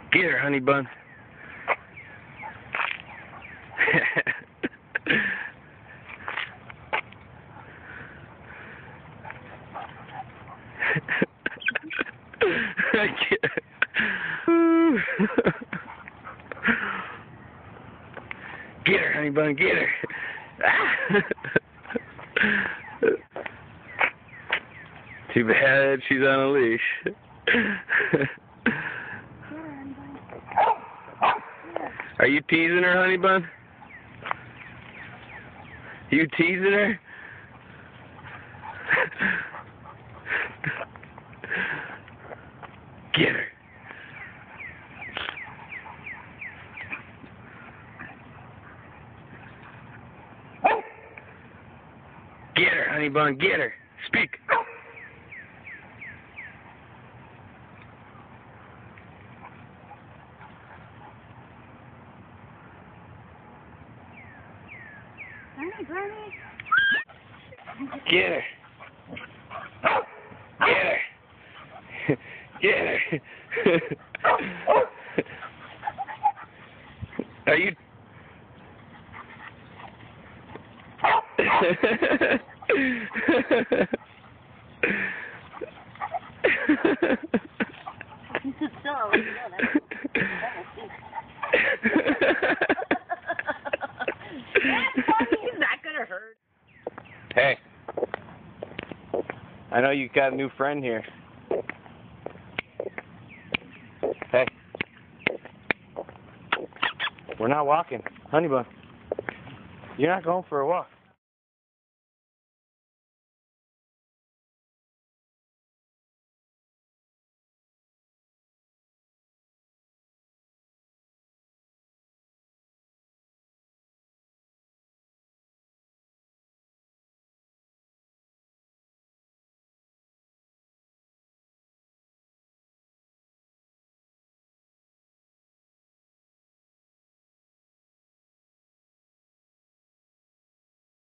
Get her, honey bun. Get her, honey bun, get her. Too bad she's on a leash. Are you teasing her, honey bun? You teasing her? Get her. Get her, honey bun, get her. Speak. Get her. Get her. Get her. Are you... He's not gonna hurt. Hey, I know you got a new friend here. Hey, we're not walking, honey bun. You're not going for a walk.